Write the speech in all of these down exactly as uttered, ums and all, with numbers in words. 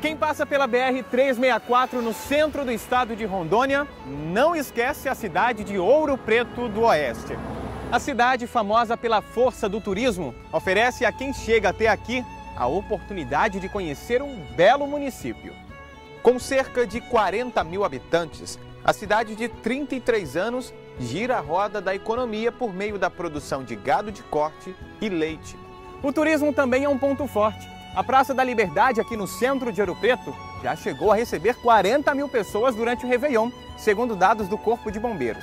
Quem passa pela B R trezentos e sessenta e quatro no centro do estado de Rondônia não esquece a cidade de Ouro Preto do Oeste. A cidade, famosa pela força do turismo, oferece a quem chega até aqui a oportunidade de conhecer um belo município. Com cerca de quarenta mil habitantes, a cidade de trinta e três anos gira a roda da economia por meio da produção de gado de corte e leite. O turismo também é um ponto forte. A Praça da Liberdade, aqui no centro de Ouro Preto, já chegou a receber quarenta mil pessoas durante o Réveillon, segundo dados do Corpo de Bombeiros.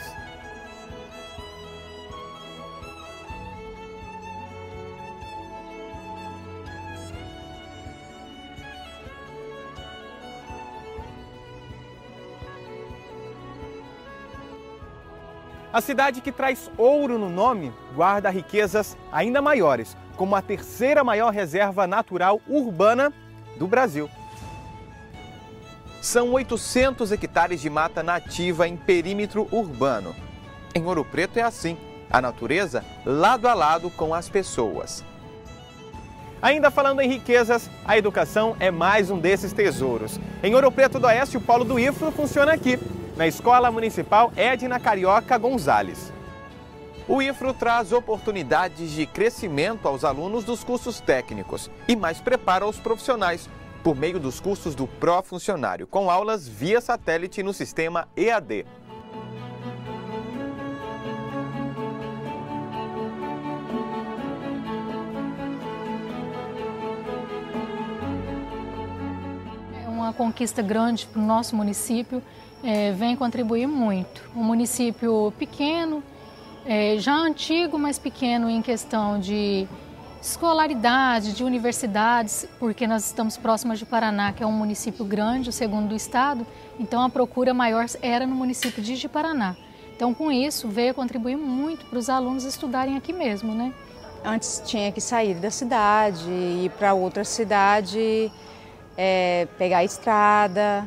A cidade, que traz ouro no nome, guarda riquezas ainda maiores, como a terceira maior reserva natural urbana do Brasil. São oitocentos hectares de mata nativa em perímetro urbano. Em Ouro Preto é assim, a natureza lado a lado com as pessoas. Ainda falando em riquezas, a educação é mais um desses tesouros. Em Ouro Preto do Oeste, o polo do I F R O funciona aqui, na Escola Municipal Edna Carioca Gonzalez. O I F R O traz oportunidades de crescimento aos alunos dos cursos técnicos e mais prepara os profissionais por meio dos cursos do pró-funcionário, com aulas via satélite no sistema E A D. É uma conquista grande para o nosso município, é, vem contribuir muito. Um município pequeno, É, já antigo, mas pequeno em questão de escolaridade, de universidades, porque nós estamos próximos de Paraná, que é um município grande, o segundo do estado, então a procura maior era no município de Ji-Paraná. Então, com isso, veio contribuir muito para os alunos estudarem aqui mesmo, né? Antes tinha que sair da cidade, ir para outra cidade, é, pegar a estrada,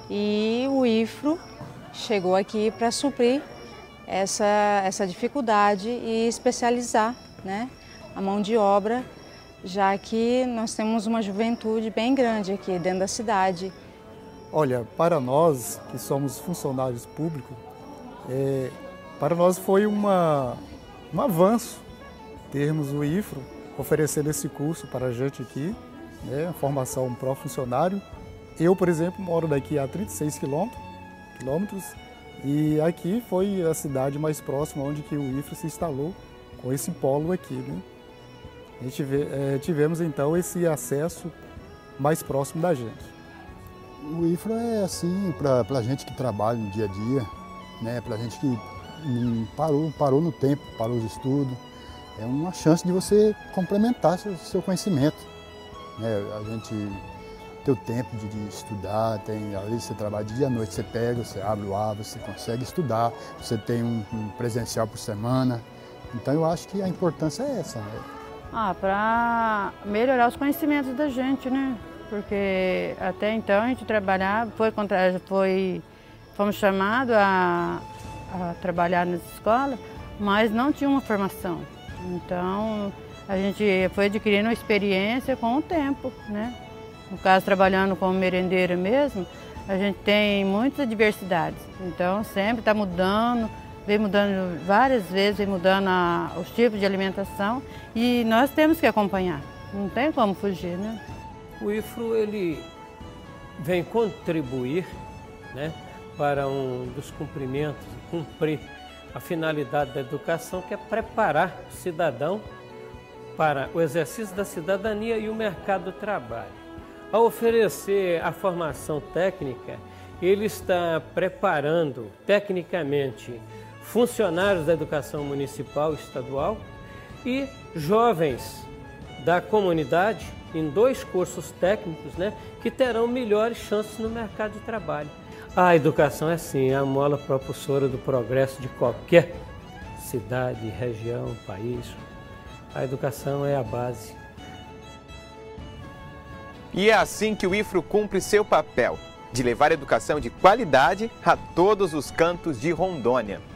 e o I F R O chegou aqui para suprir Essa, essa dificuldade e especializar, né, a mão de obra, já que nós temos uma juventude bem grande aqui dentro da cidade. Olha, para nós que somos funcionários públicos, é, para nós foi uma, um avanço termos o I F R O oferecendo esse curso para a gente aqui, né, formação pró-funcionário. Eu, por exemplo, moro daqui a trinta e seis quilômetros, e aqui foi a cidade mais próxima onde que o I F R O se instalou com esse polo aqui, né? A gente vê, é, tivemos então esse acesso mais próximo da gente. O I F R O é assim para a gente que trabalha no dia a dia, né? Para a gente que hum, parou, parou no tempo, parou os estudos. É uma chance de você complementar seu, seu conhecimento, né? A gente ter o tempo de, de estudar, tem, às vezes você trabalha de dia à noite, você pega, você abre o ar, você consegue estudar, você tem um, um presencial por semana. Então eu acho que a importância é essa, né? Ah, para melhorar os conhecimentos da gente, né? Porque até então a gente trabalhava, foi, foi, fomos chamados a, a trabalhar nessa escola, mas não tinha uma formação. Então a gente foi adquirindo uma experiência com o tempo, né? No caso, trabalhando como merendeira mesmo, a gente tem muitas diversidades. Então, sempre está mudando, vem mudando várias vezes, vem mudando a, os tipos de alimentação e nós temos que acompanhar. Não tem como fugir, né? O I F R O, ele vem contribuir, né, para um dos cumprimentos, cumprir a finalidade da educação, que é preparar o cidadão para o exercício da cidadania e o mercado do trabalho. Ao oferecer a formação técnica, ele está preparando tecnicamente funcionários da educação municipal e estadual e jovens da comunidade em dois cursos técnicos, né, que terão melhores chances no mercado de trabalho. A educação é sim a mola propulsora do progresso de qualquer cidade, região, país. A educação é a base. E é assim que o I F R O cumpre seu papel, de levar educação de qualidade a todos os cantos de Rondônia.